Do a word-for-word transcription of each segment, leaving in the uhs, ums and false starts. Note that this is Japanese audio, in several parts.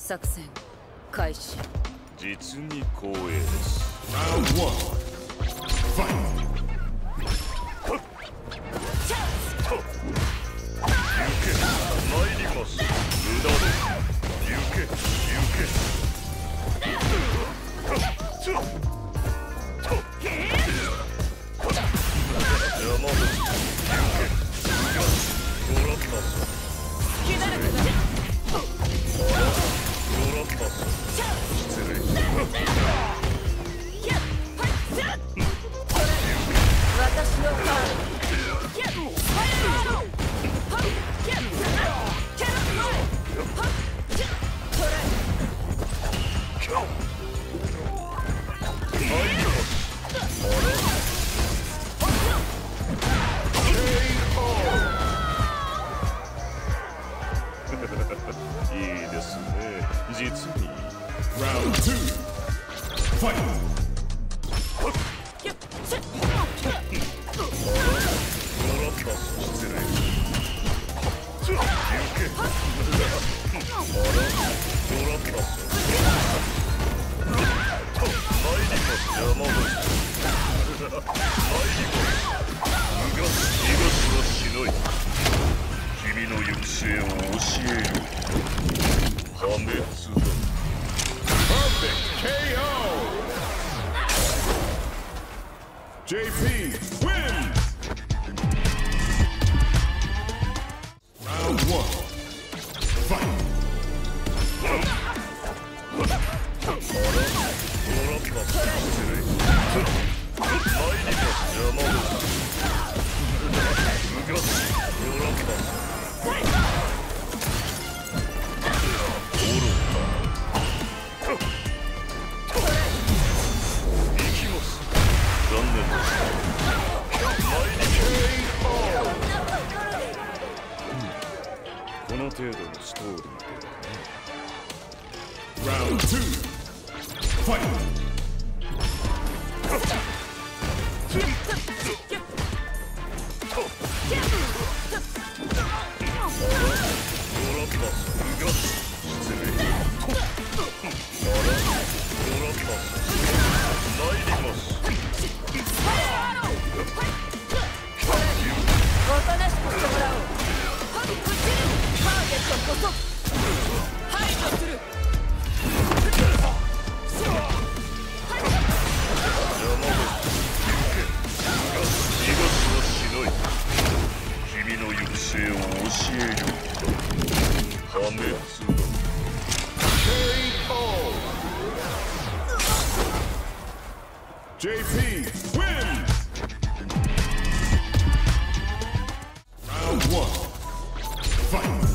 作戦開始。 実に光栄です。 Round one. Fight. 参ります。無駄です。行け、行け。山本、行け。ごらんなさい。 気だらけだ。 ごらんなさい。失礼します。 私のターン。 いいですね。実に。 Round two. Fight. 失礼。行け。あら、ごらんなさい。参ります、山本。参ります。逃がす、逃がすはしない。君の行く末を教えよう。破滅だ。 Perfect K O. J P wins. Round one. Fight. ごらんなさい。失礼。参ります、山本。逃がす、ごらんなさい。残念です。この程度のストーリーではね。 Round two. Fight. おとなしくしてもらおう。ターゲットこそ排除する。 君の行く末を教えよう。破滅だ。 K O. J P wins. Round one. Fight.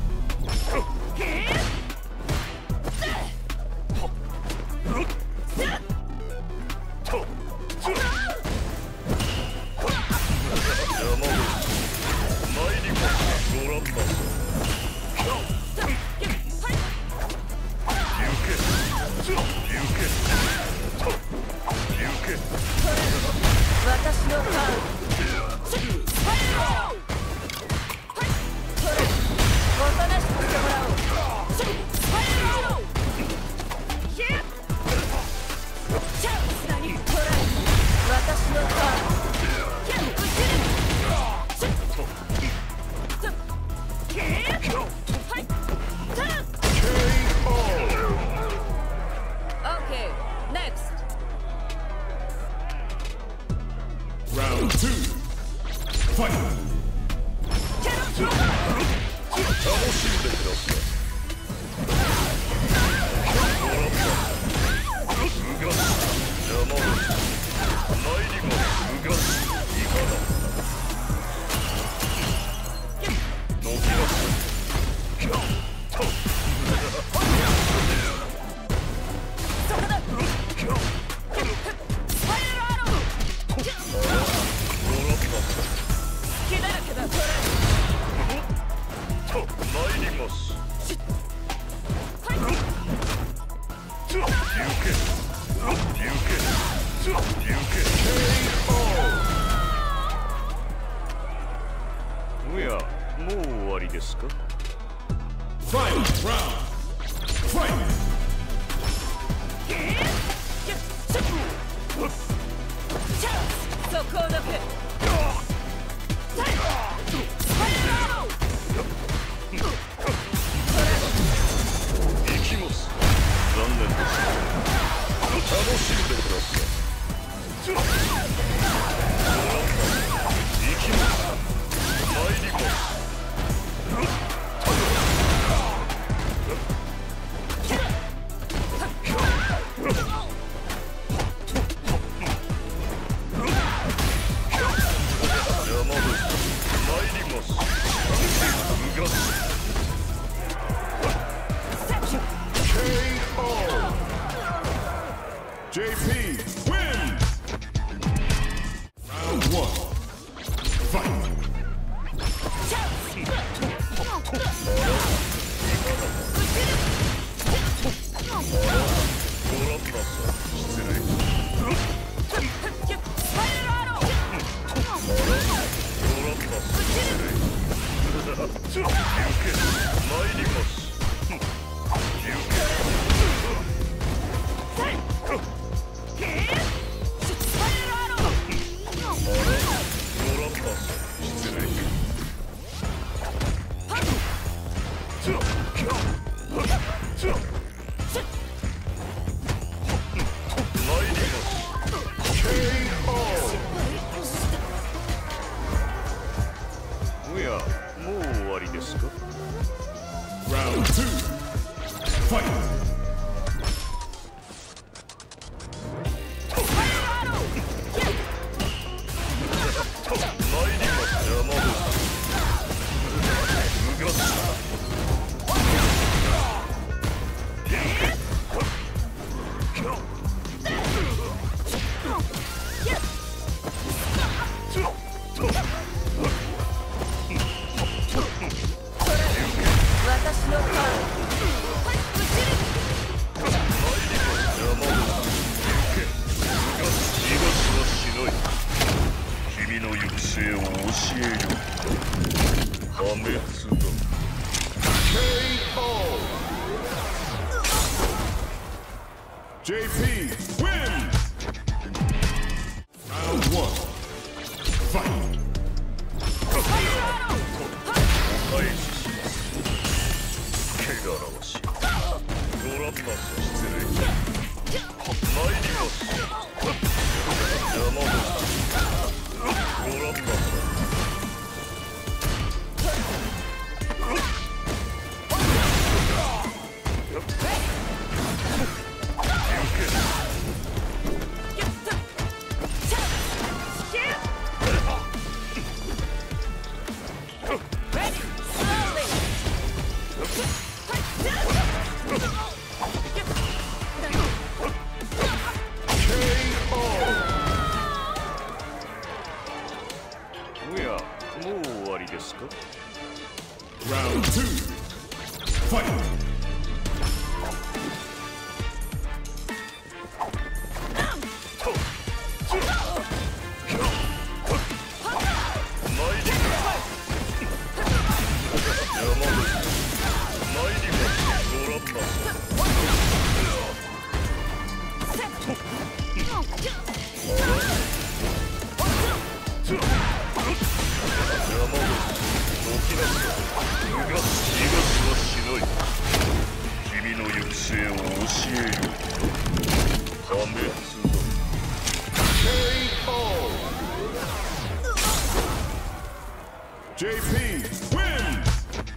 私のターン。おとなしくしてもらおう。チャンスだにトライ。私のターン。Okay, next. Round two. Fight. 楽しんでください。うがす、山本。参ります、うがす。いかだ。どきなさい。 そこだ。スパイラルアロー。気だらけだトライ。 参ります。行け、行け、行け。おや、もう終わりですか。 Final round. Fight! チャンスそこを抜くスパイラー行きます。残念です。楽しんでください。行きます。参ります。 J P wins! Round one. Fight! おや、もう終わりですか？ Round two. Fight! 私のターン君の行く末を教える。破滅だ。 K O! J P wins! Round one. Fight! 開始します。汚らわしい。ご覧なさい。失礼。参ります。山本。ご覧なさい。おや、もう終わりですか？ Round two. Fight! 君の行く末を教える。破滅だ。 K O! J P wins!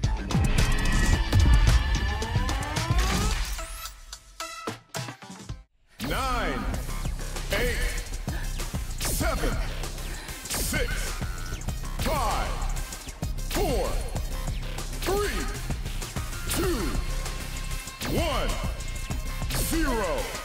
Nine, eight, seven, six, five, four, three, two, one, zero.